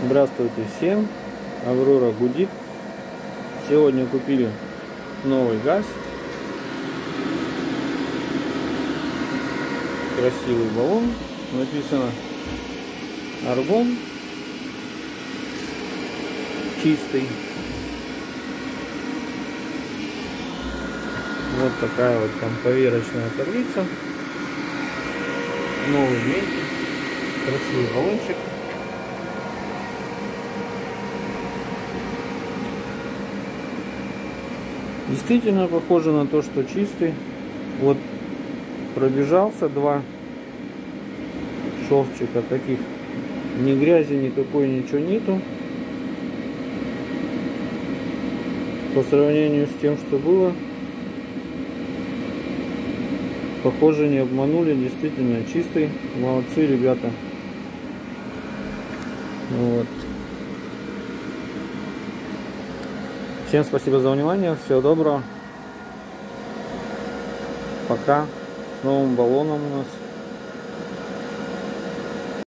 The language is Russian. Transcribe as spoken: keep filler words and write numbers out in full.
Здравствуйте всем, Аврора гудит. Сегодня купили новый газ. Красивый баллон, написано аргон, чистый. Вот такая вот там поверочная таблица. Новый медь, красивый баллончик. Действительно похоже на то, что чистый. Вот пробежался два шовчика таких, ни грязи никакой, ничего нету. По сравнению с тем, что было, похоже, не обманули, действительно чистый. Молодцы ребята. Вот. Всем спасибо за внимание, всего доброго. Пока. С новым баллоном у нас.